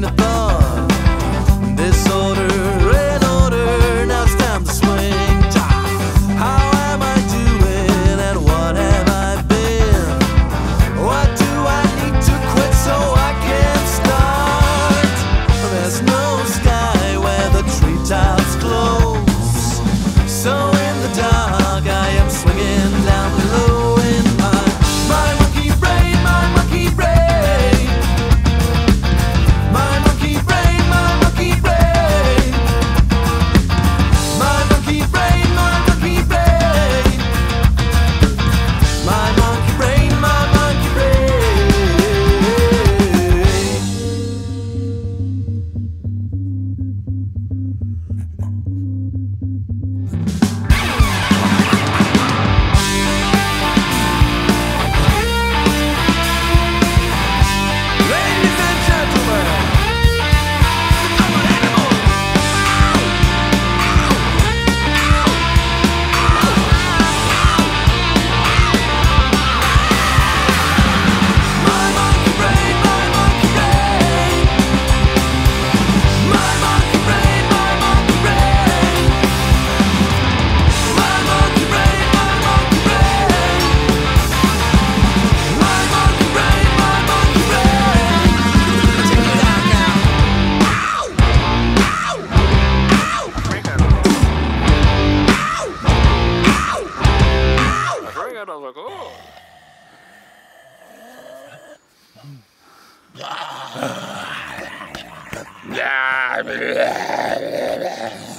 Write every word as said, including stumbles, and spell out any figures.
the thought. Disorder in order, now it's time to swing. How am I doing and what have I been? What do I need to quit so I can start? There's no sky where the treetops close. So in the dark I am swinging down below in my, my monkey brain, my monkey brain. My monkey brain, my monkey brain. My monkey brain, my monkey brain. My monkey brain, my monkey brain. Ladies and gentlemen, I'm an animal. My monkey brain, my monkey brain. My monkey brain, my monkey brain. My monkey brain, my monkey brain. My monkey brain, my monkey brain. Check it out now. Ow! Ow! Ow! Drink it. Ow! Ow! Drink it, I was like, oh. Yeah.